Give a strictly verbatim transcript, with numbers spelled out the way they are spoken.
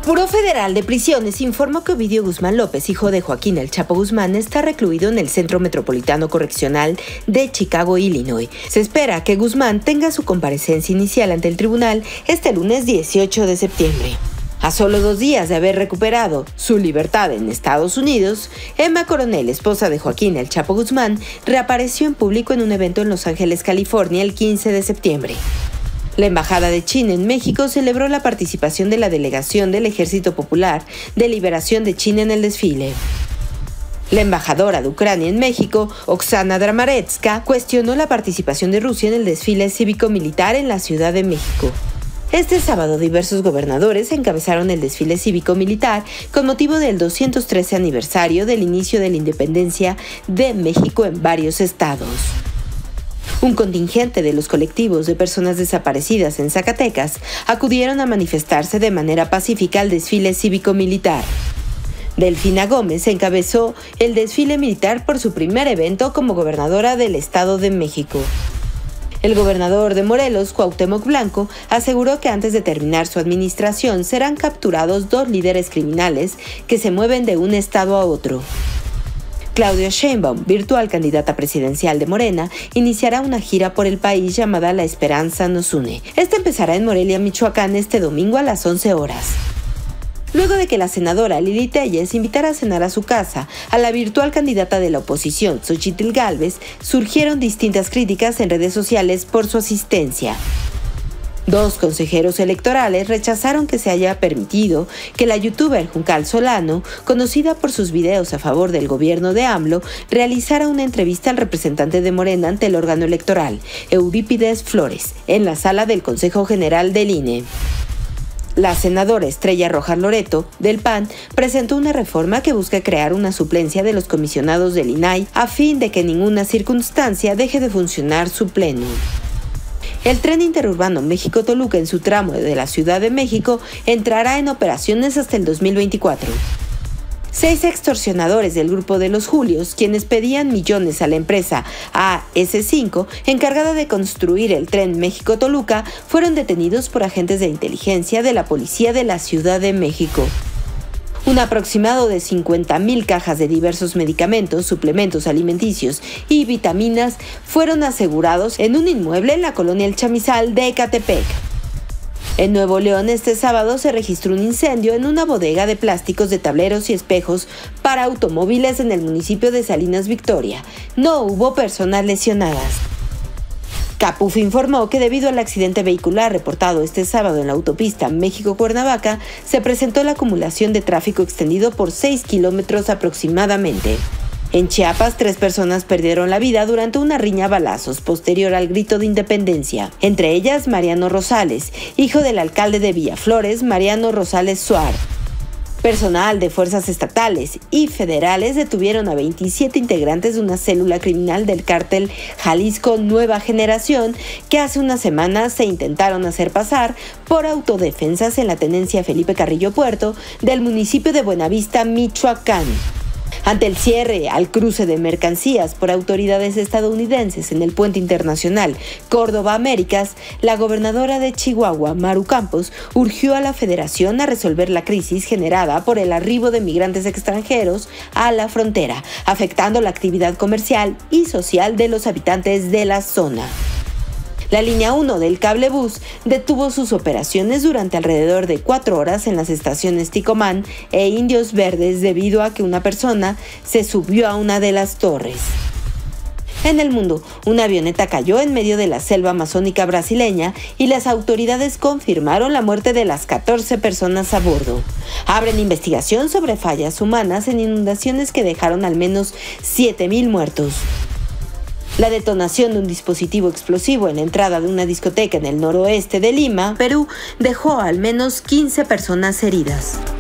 Buró Federal de Prisiones informó que Ovidio Guzmán López, hijo de Joaquín El Chapo Guzmán, está recluido en el Centro Metropolitano Correccional de Chicago, Illinois. Se espera que Guzmán tenga su comparecencia inicial ante el tribunal este lunes dieciocho de septiembre. A solo dos días de haber recuperado su libertad en Estados Unidos, Emma Coronel, esposa de Joaquín El Chapo Guzmán, reapareció en público en un evento en Los Ángeles, California, el quince de septiembre. La Embajada de China en México celebró la participación de la delegación del Ejército Popular de Liberación de China en el desfile. La embajadora de Ucrania en México, Oksana Dramaretska, cuestionó la participación de Rusia en el desfile cívico-militar en la Ciudad de México. Este sábado, diversos gobernadores encabezaron el desfile cívico-militar con motivo del doscientos trece aniversario del inicio de la independencia de México en varios estados. Un contingente de los colectivos de personas desaparecidas en Zacatecas acudieron a manifestarse de manera pacífica al desfile cívico-militar. Delfina Gómez encabezó el desfile militar por su primer evento como gobernadora del Estado de México. El gobernador de Morelos, Cuauhtémoc Blanco, aseguró que antes de terminar su administración serán capturados dos líderes criminales que se mueven de un estado a otro. Claudia Sheinbaum, virtual candidata presidencial de Morena, iniciará una gira por el país llamada La Esperanza Nos Une. Esta empezará en Morelia, Michoacán, este domingo a las once horas. Luego de que la senadora Lili Telles invitara a cenar a su casa a la virtual candidata de la oposición, Xochitl Gálvez, surgieron distintas críticas en redes sociales por su asistencia. Dos consejeros electorales rechazaron que se haya permitido que la youtuber Juncal Solano, conocida por sus videos a favor del gobierno de AMLO, realizara una entrevista al representante de Morena ante el órgano electoral, Eurípides Flores, en la sala del Consejo General del I N E. La senadora Estrella Rojas Loreto, del P A N, presentó una reforma que busca crear una suplencia de los comisionados del I N A I a fin de que en ninguna circunstancia deje de funcionar su pleno. El tren interurbano México-Toluca en su tramo de la Ciudad de México entrará en operaciones hasta el dos mil veinticuatro. Seis extorsionadores del grupo de los Julios, quienes pedían millones a la empresa A S cinco, encargada de construir el tren México-Toluca, fueron detenidos por agentes de inteligencia de la Policía de la Ciudad de México. Un aproximado de cincuenta mil cajas de diversos medicamentos, suplementos alimenticios y vitaminas fueron asegurados en un inmueble en la colonia El Chamizal de Ecatepec. En Nuevo León, este sábado se registró un incendio en una bodega de plásticos de tableros y espejos para automóviles en el municipio de Salinas Victoria. No hubo personas lesionadas. Capuf informó que debido al accidente vehicular reportado este sábado en la autopista México-Cuernavaca, se presentó la acumulación de tráfico extendido por seis kilómetros aproximadamente. En Chiapas, tres personas perdieron la vida durante una riña a balazos posterior al grito de independencia, entre ellas Mariano Rosales, hijo del alcalde de Villaflores, Mariano Rosales Suar. Personal de fuerzas estatales y federales detuvieron a veintisiete integrantes de una célula criminal del cártel Jalisco Nueva Generación que hace unas semanas se intentaron hacer pasar por autodefensas en la tenencia Felipe Carrillo Puerto del municipio de Buenavista, Michoacán. Ante el cierre al cruce de mercancías por autoridades estadounidenses en el puente internacional Córdoba-Américas, la gobernadora de Chihuahua, Maru Campos, urgió a la Federación a resolver la crisis generada por el arribo de migrantes extranjeros a la frontera, afectando la actividad comercial y social de los habitantes de la zona. La línea uno del cablebús detuvo sus operaciones durante alrededor de cuatro horas en las estaciones Ticomán e Indios Verdes debido a que una persona se subió a una de las torres. En el mundo, una avioneta cayó en medio de la selva amazónica brasileña y las autoridades confirmaron la muerte de las catorce personas a bordo. Abren investigación sobre fallas humanas en inundaciones que dejaron al menos siete mil muertos. La detonación de un dispositivo explosivo en la entrada de una discoteca en el noroeste de Lima, Perú, dejó al menos quince personas heridas.